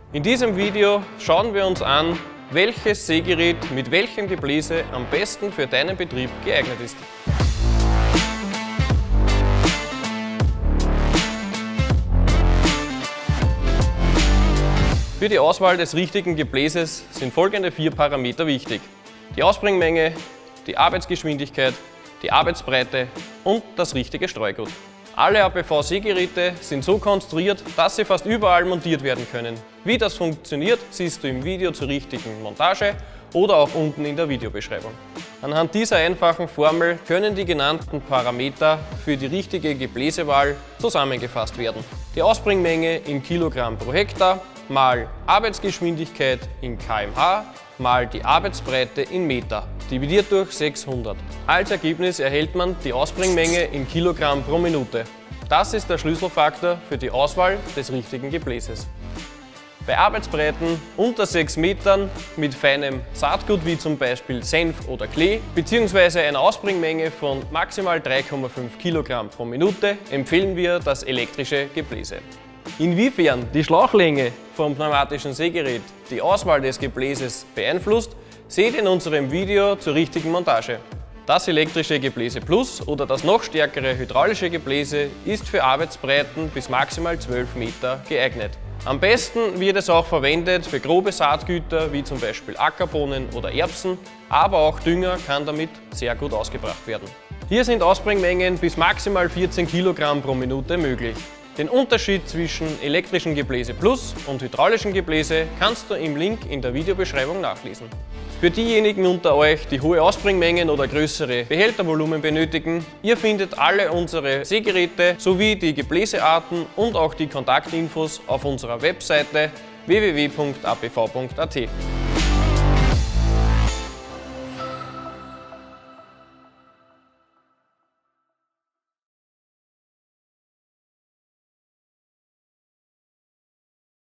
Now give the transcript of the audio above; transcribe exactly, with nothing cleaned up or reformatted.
In diesem Video schauen wir uns an, welches Sägerät mit welchem Gebläse am besten für deinen Betrieb geeignet ist. Für die Auswahl des richtigen Gebläses sind folgende vier Parameter wichtig: die Ausbringmenge, die Arbeitsgeschwindigkeit, die Arbeitsbreite und das richtige Streugut. Alle A P V-Sägeräte sind so konstruiert, dass sie fast überall montiert werden können. Wie das funktioniert, siehst du im Video zur richtigen Montage oder auch unten in der Videobeschreibung. Anhand dieser einfachen Formel können die genannten Parameter für die richtige Gebläsewahl zusammengefasst werden. Die Ausbringmenge in Kilogramm pro Hektar mal Arbeitsgeschwindigkeit in Kilometer mal die Arbeitsbreite in Meter, dividiert durch sechshundert. Als Ergebnis erhält man die Ausbringmenge in Kilogramm pro Minute. Das ist der Schlüsselfaktor für die Auswahl des richtigen Gebläses. Bei Arbeitsbreiten unter sechs Metern mit feinem Saatgut wie zum Beispiel Senf oder Klee bzw. einer Ausbringmenge von maximal drei Komma fünf Kilogramm pro Minute empfehlen wir das elektrische Gebläse. Inwiefern die Schlauchlänge vom pneumatischen Sägerät die Auswahl des Gebläses beeinflusst, seht in unserem Video zur richtigen Montage. Das elektrische Gebläse Plus oder das noch stärkere hydraulische Gebläse ist für Arbeitsbreiten bis maximal zwölf Meter geeignet. Am besten wird es auch verwendet für grobe Saatgüter wie zum Beispiel Ackerbohnen oder Erbsen, aber auch Dünger kann damit sehr gut ausgebracht werden. Hier sind Ausbringmengen bis maximal vierzehn Kilogramm pro Minute möglich. Den Unterschied zwischen elektrischen Gebläse Plus und hydraulischen Gebläse kannst du im Link in der Videobeschreibung nachlesen. Für diejenigen unter euch, die hohe Ausbringmengen oder größere Behältervolumen benötigen, ihr findet alle unsere Sägeräte sowie die Gebläsearten und auch die Kontaktinfos auf unserer Webseite w w w punkt a p v punkt a t.